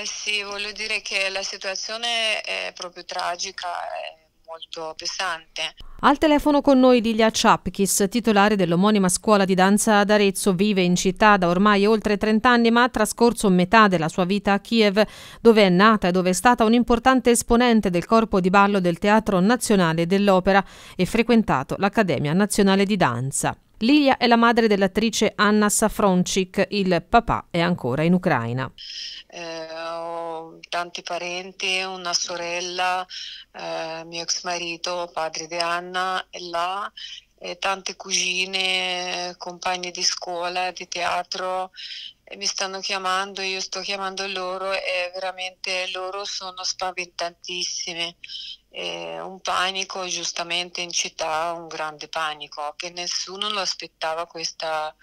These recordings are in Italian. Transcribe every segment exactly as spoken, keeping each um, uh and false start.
Eh, sì, voglio dire che la situazione è proprio tragica, è molto pesante. Al telefono con noi Lilia Ciapchis, titolare dell'omonima scuola di danza ad Arezzo, vive in città da ormai oltre trenta anni, ma ha trascorso metà della sua vita a Kiev, dove è nata e dove è stata un'importante esponente del corpo di ballo del Teatro Nazionale dell'Opera e frequentato l'Accademia Nazionale di Danza. Lilia è la madre dell'attrice Anna Safroncik, il papà è ancora in Ucraina. Eh, ho tanti parenti, una sorella, eh, mio ex marito, padre di Anna, è là, e tante cugine, compagni di scuola, di teatro, e mi stanno chiamando, io sto chiamando loro e veramente loro sono spaventantissimi. Eh, un panico, giustamente in città, un grande panico, che nessuno lo aspettava questa,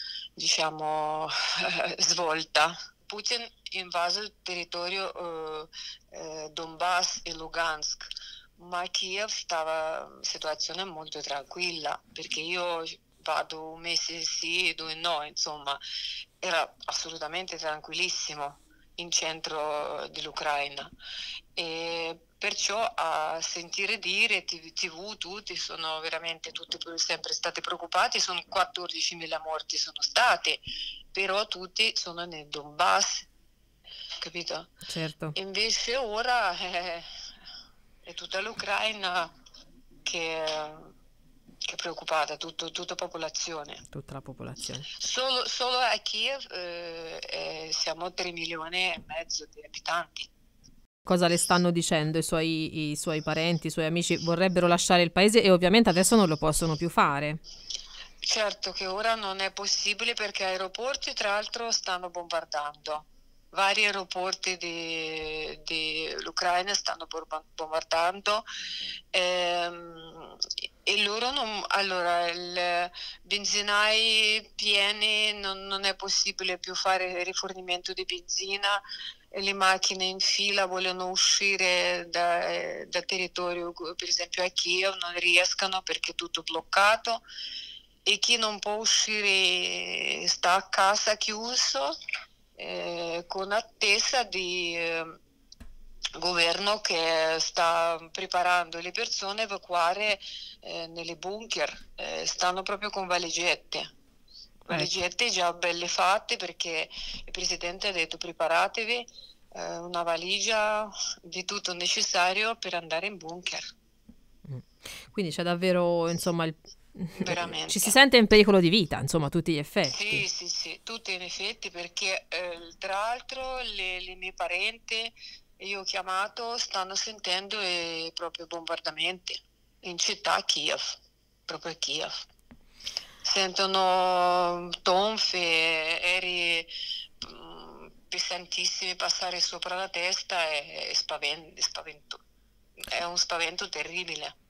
diciamo, svolta. Putin invaso il territorio eh, eh, Donbass e Lugansk, ma Kiev stava in situazione molto tranquilla, perché io vado un mese sì e due no, insomma, era assolutamente tranquillissimo in centro dell'Ucraina. E perciò a sentire dire T V, T V tutti sono veramente tutti sempre stati preoccupati, sono quattordicimila morti sono stati, però tutti sono nel Donbass, capito? Certo. Invece ora eh, è tutta l'Ucraina che, che è preoccupata, tutto, tutta popolazione. Tutta la popolazione. Solo, solo a Kiev eh, eh, siamo tre milioni e mezzo di abitanti. Cosa le stanno dicendo i suoi, i suoi parenti, i suoi amici? Vorrebbero lasciare il paese e ovviamente adesso non lo possono più fare. Certo che ora non è possibile perché aeroporti tra l'altro stanno bombardando. Vari aeroporti di, dell'Ucraina stanno borba- bombardando ehm, e loro non, allora il benzinai pieni non, non è possibile più fare rifornimento di benzina e le macchine in fila vogliono uscire da- dal territorio, per esempio a Kiev, non riescono perché è tutto bloccato e chi non può uscire sta a casa chiuso eh, con attesa di eh, governo che sta preparando le persone a evacuare eh, nelle bunker, eh, stanno proprio con valigette. Ecco. Valigette già belle fatte perché il presidente ha detto preparatevi eh, una valigia di tutto necessario per andare in bunker, Mm. Quindi c'è davvero, insomma, il- ci si veramente. sente in pericolo di vita, insomma, a tutti gli effetti. Sì, sì, sì, tutte in effetti perché eh, tra l'altro le, le mie parenti, io ho chiamato, stanno sentendo eh, proprio bombardamenti in città a Kiev, proprio a Kiev. Sentono tonfe, aerei mm, pesantissimi passare sopra la testa e, e spaven- spavento. È un spavento terribile.